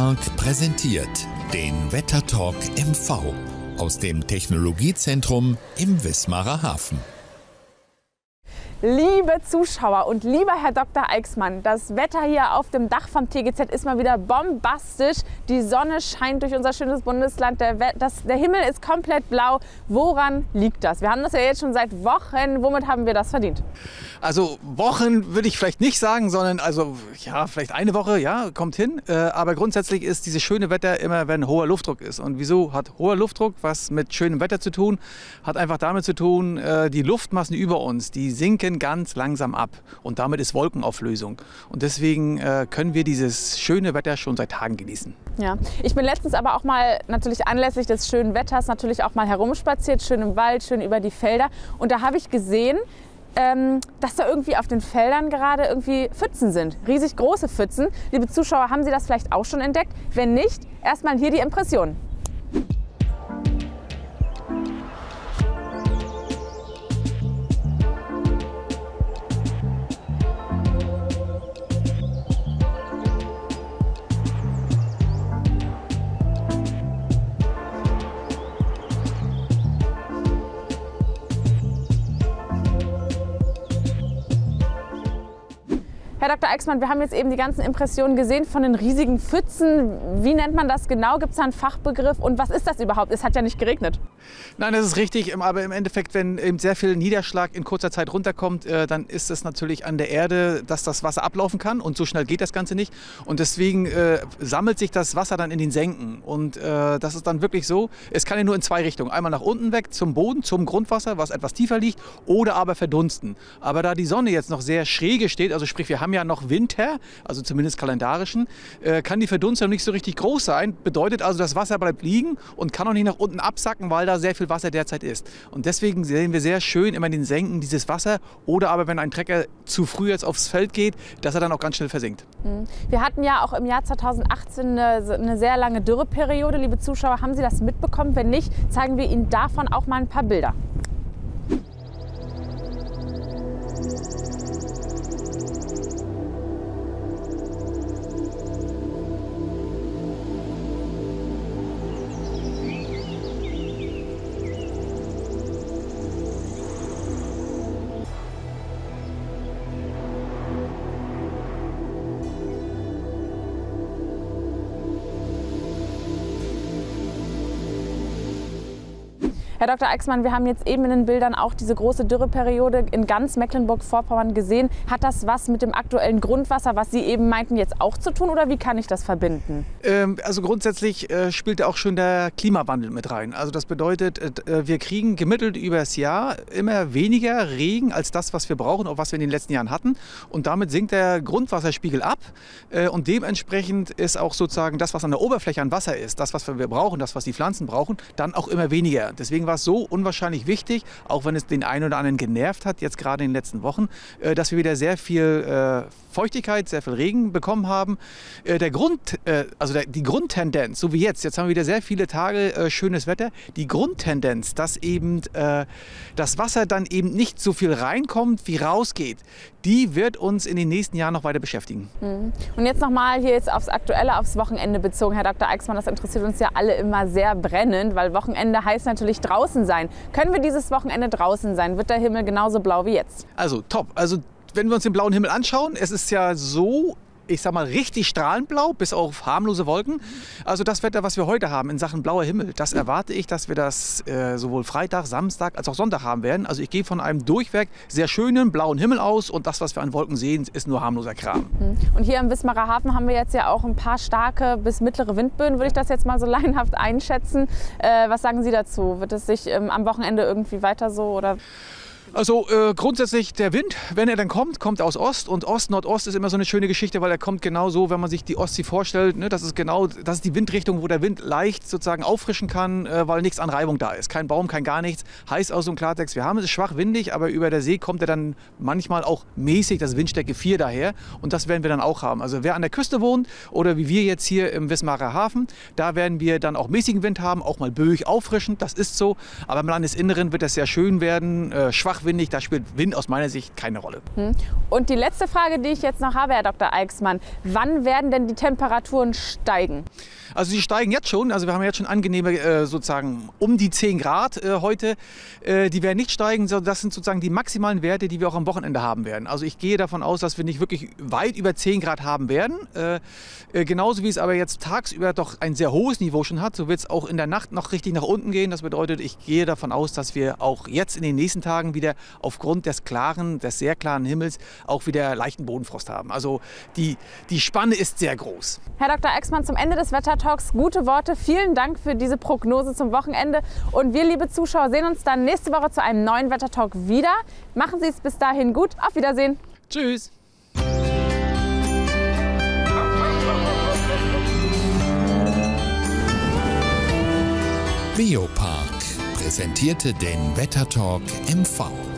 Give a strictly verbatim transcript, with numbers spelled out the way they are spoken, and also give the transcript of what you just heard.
Wettermark präsentiert den Wettertalk M V aus dem Technologiezentrum im Wismarer Hafen. Liebe Zuschauer und lieber Herr Doktor Aixmann, das Wetter hier auf dem Dach vom T G Z ist mal wieder bombastisch. Die Sonne scheint durch unser schönes Bundesland, der, das, der Himmel ist komplett blau. Woran liegt das? Wir haben das ja jetzt schon seit Wochen. Womit haben wir das verdient? Also Wochen würde ich vielleicht nicht sagen, sondern also ja, vielleicht eine Woche, ja, kommt hin. Äh, aber grundsätzlich ist dieses schöne Wetter immer, wenn hoher Luftdruck ist. Und wieso hat hoher Luftdruck was mit schönem Wetter zu tun? Hat einfach damit zu tun, äh, die Luftmassen über uns, die sinken ganz langsam ab. Und damit ist Wolkenauflösung. Und deswegen äh, können wir dieses schöne Wetter schon seit Tagen genießen. Ja, ich bin letztens aber auch mal natürlich anlässlich des schönen Wetters natürlich auch mal herumspaziert, schön im Wald, schön über die Felder. Und da habe ich gesehen, ähm, dass da irgendwie auf den Feldern gerade irgendwie Pfützen sind. Riesig große Pfützen. Liebe Zuschauer, haben Sie das vielleicht auch schon entdeckt? Wenn nicht, erstmal hier die Impression. Herr Doktor Aixmann, wir haben jetzt eben die ganzen Impressionen gesehen von den riesigen Pfützen. Wie nennt man das genau? Gibt es da einen Fachbegriff? Und was ist das überhaupt? Es hat ja nicht geregnet. Nein, das ist richtig. Aber im Endeffekt, wenn eben sehr viel Niederschlag in kurzer Zeit runterkommt, äh, dann ist es natürlich an der Erde, dass das Wasser ablaufen kann. Und so schnell geht das Ganze nicht. Und deswegen äh, sammelt sich das Wasser dann in den Senken. Und äh, das ist dann wirklich so, es kann ja nur in zwei Richtungen. Einmal nach unten weg zum Boden, zum Grundwasser, was etwas tiefer liegt, oder aber verdunsten. Aber da die Sonne jetzt noch sehr schräge steht, also sprich, wir haben ja noch Winter, also zumindest kalendarischen, äh, kann die Verdunstung nicht so richtig groß sein. Bedeutet also, das Wasser bleibt liegen und kann auch nicht nach unten absacken, weil da sehr viel Wasser derzeit ist. Und deswegen sehen wir sehr schön immer in den Senken dieses Wasser. Oder aber, wenn ein Trecker zu früh jetzt aufs Feld geht, dass er dann auch ganz schnell versinkt. Wir hatten ja auch im Jahr zweitausendachtzehn eine, eine sehr lange Dürreperiode. Liebe Zuschauer, haben Sie das mitbekommen? Wenn nicht, zeigen wir Ihnen davon auch mal ein paar Bilder. Herr Doktor Aixmann, wir haben jetzt eben in den Bildern auch diese große Dürreperiode in ganz Mecklenburg-Vorpommern gesehen. Hat das was mit dem aktuellen Grundwasser, was Sie eben meinten, jetzt auch zu tun, oder wie kann ich das verbinden? Ähm, also grundsätzlich äh, spielt auch schon der Klimawandel mit rein. Also das bedeutet, äh, wir kriegen gemittelt über das Jahr immer weniger Regen als das, was wir brauchen, auch was wir in den letzten Jahren hatten. Und damit sinkt der Grundwasserspiegel ab. Äh, und dementsprechend ist auch sozusagen das, was an der Oberfläche an Wasser ist, das, was wir brauchen, das, was die Pflanzen brauchen, dann auch immer weniger. Deswegen war es so unwahrscheinlich wichtig, auch wenn es den einen oder anderen genervt hat, jetzt gerade in den letzten Wochen, äh, dass wir wieder sehr viel äh, Feuchtigkeit, sehr viel Regen bekommen haben. Äh, der Grund, äh, also der, die Grundtendenz, so wie jetzt, jetzt haben wir wieder sehr viele Tage äh, schönes Wetter, die Grundtendenz, dass eben äh, das Wasser dann eben nicht so viel reinkommt, wie rausgeht, die wird uns in den nächsten Jahren noch weiter beschäftigen. Und jetzt nochmal hier jetzt aufs Aktuelle, aufs Wochenende bezogen, Herr Doktor Aixmann, das interessiert uns ja alle immer sehr brennend, weil Wochenende heißt natürlich draußen sein. Können wir dieses Wochenende draußen sein? Wird der Himmel genauso blau wie jetzt? Also top. Also wenn wir uns den blauen Himmel anschauen, es ist ja so, ich sag mal, richtig strahlend blau, bis auf harmlose Wolken. Also das Wetter, was wir heute haben in Sachen blauer Himmel, das erwarte ich, dass wir das äh, sowohl Freitag, Samstag als auch Sonntag haben werden. Also ich gehe von einem durchweg sehr schönen blauen Himmel aus und das, was wir an Wolken sehen, ist nur harmloser Kram. Und hier im Wismarer Hafen haben wir jetzt ja auch ein paar starke bis mittlere Windböen, würde ich das jetzt mal so laienhaft einschätzen. Äh, was sagen Sie dazu? Wird es sich ähm, am Wochenende irgendwie weiter so oder? Also äh, grundsätzlich der Wind, wenn er dann kommt, kommt aus Ost. Und Ost-Nordost ist immer so eine schöne Geschichte, weil er kommt genau so, wenn man sich die Ostsee vorstellt. Ne, das ist genau, das ist die Windrichtung, wo der Wind leicht sozusagen auffrischen kann, äh, weil nichts an Reibung da ist. Kein Baum, kein gar nichts. Heißt also im Klartext, wir haben es schwach windig, aber über der See kommt er dann manchmal auch mäßig, das Windstärke vier daher. Und das werden wir dann auch haben. Also wer an der Küste wohnt oder wie wir jetzt hier im Wismarer Hafen, da werden wir dann auch mäßigen Wind haben, auch mal böig auffrischend, das ist so. Aber im Landesinneren wird das sehr schön werden, äh, schwach schwach windig, da spielt Wind aus meiner Sicht keine Rolle. Und die letzte Frage, die ich jetzt noch habe, Herr Doktor Aixmann, wann werden denn die Temperaturen steigen? Also sie steigen jetzt schon, also wir haben jetzt schon angenehme äh, sozusagen um die zehn Grad äh, heute. Äh, die werden nicht steigen, sondern das sind sozusagen die maximalen Werte, die wir auch am Wochenende haben werden. Also ich gehe davon aus, dass wir nicht wirklich weit über zehn Grad haben werden. Äh, äh, genauso wie es aber jetzt tagsüber doch ein sehr hohes Niveau schon hat, so wird es auch in der Nacht noch richtig nach unten gehen. Das bedeutet, ich gehe davon aus, dass wir auch jetzt in den nächsten Tagen wieder aufgrund des klaren, des sehr klaren Himmels auch wieder leichten Bodenfrost haben. Also die, die Spanne ist sehr groß. Herr Doktor Aixmann, zum Ende des Wettertalks gute Worte. Vielen Dank für diese Prognose zum Wochenende. Und wir, liebe Zuschauer, sehen uns dann nächste Woche zu einem neuen Wettertalk wieder. Machen Sie es bis dahin gut. Auf Wiedersehen. Tschüss. Biopark präsentierte den Wettertalk M V.